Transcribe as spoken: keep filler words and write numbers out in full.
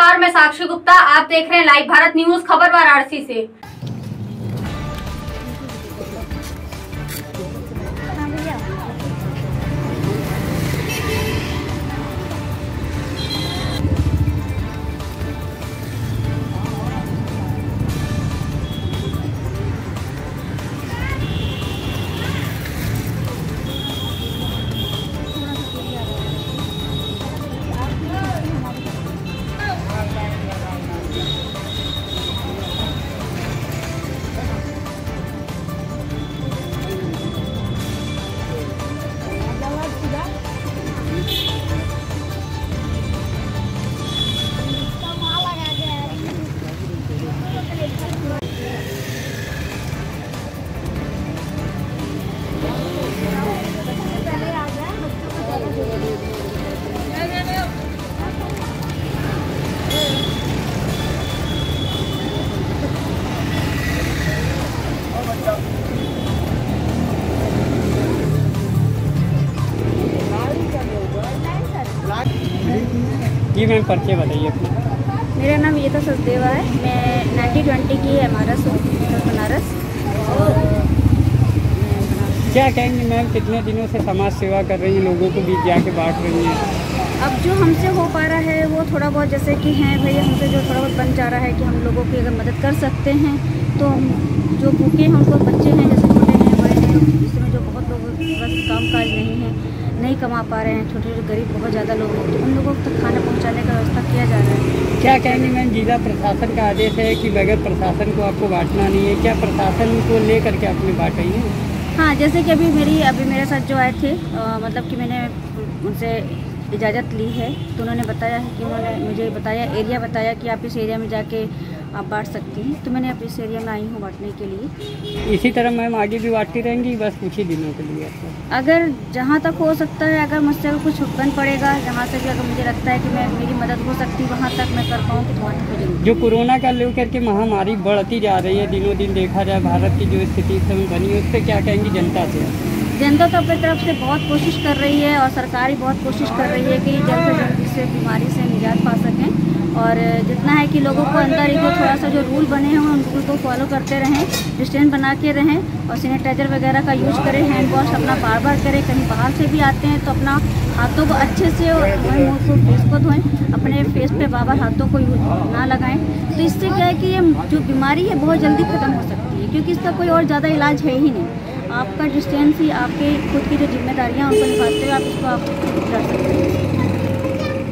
नमस्कार, मैं साक्षी गुप्ता। आप देख रहे हैं लाइव भारत न्यूज। खबर वाराणसी से। जी मैम, परिचय बताइए अपना। मेरा नाम येता सचदेवा है। मैं नाइनटी ट्वेंटी की एम आर एस हूँ बनारस। और क्या कहेंगे मैम, कितने दिनों से समाज सेवा कर रही हैं, लोगों को बीच जाके बांट रही हैं? अब जो हमसे हो पा रहा है वो थोड़ा बहुत, जैसे कि हैं भैया, हमसे जो थोड़ा बहुत बन जा रहा है कि हम लोगों की अगर मदद कर सकते हैं तो हम जो भूखे हैं उनको, बच्चे हैं जैसे छोटे हैं बड़े हैं, इसमें जो बहुत लोग बस काम काज नहीं है, नहीं कमा पा रहे हैं, छोटे छोटे गरीब बहुत ज़्यादा लोग हैं, तो उन लोगों तक खाना पहुंचाने का व्यवस्था किया जा रहा है। क्या कहेंगे मैम, जिला प्रशासन का आदेश है कि बगैर प्रशासन को आपको बांटना नहीं है, क्या प्रशासन को ले करके आपने बांटा ही है? हाँ, जैसे कि अभी मेरी अभी मेरे साथ जो आए थे, आ, मतलब कि मैंने उनसे इजाज़त ली है, तो उन्होंने बताया है कि उन्होंने मुझे बताया, एरिया बताया कि आप इस एरिया में जाके आप बांट सकती हैं, तो मैंने अब इस एरिया में आई हूँ बांटने के लिए। इसी तरह मैम आगे भी बांटती रहेंगी, बस कुछ ही दिनों के लिए? अगर जहाँ तक हो सकता है, अगर मुझसे कुछ बन पड़ेगा, जहाँ से भी अगर मुझे लगता है कि मैं मेरी मदद हो सकती है, वहाँ तक मैं कर पाऊँ कि वहाँ तक जरूर। जो कोरोना का लेकर के महामारी बढ़ती जा रही है, दिनों दिन देखा जाए भारत की जो स्थिति बनी है, उस पर क्या कहेंगी जनता से? जनता तो अपनी तरफ से बहुत कोशिश कर रही है और सरकार ही बहुत कोशिश कर रही है कि जल्द से जल्द इस बीमारी से निजात पा सकें, और जितना है कि लोगों को अंदर ही जो थोड़ा सा जो रूल बने हैं उन रूल को फॉलो करते रहें, डिस्टेंस बना के रहें और सैनिटाइजर वगैरह का यूज़ करें, हैंड वॉश अपना बार बार करें। कहीं बाहर से भी आते हैं तो अपना हाथों को अच्छे से धोएं, मुँह को, फेस को धोएं, अपने फेस पे बार बार हाथों को ना लगाएं। तो इससे क्या है कि ये जो बीमारी है बहुत जल्दी ख़त्म हो सकती है, क्योंकि इसका कोई और ज़्यादा इलाज है ही नहीं। आपका डिस्टेंस ही, आपके खुद की जो जिम्मेदारियाँ उनको निभाते हुए आप इसको आप कर सकते हैं।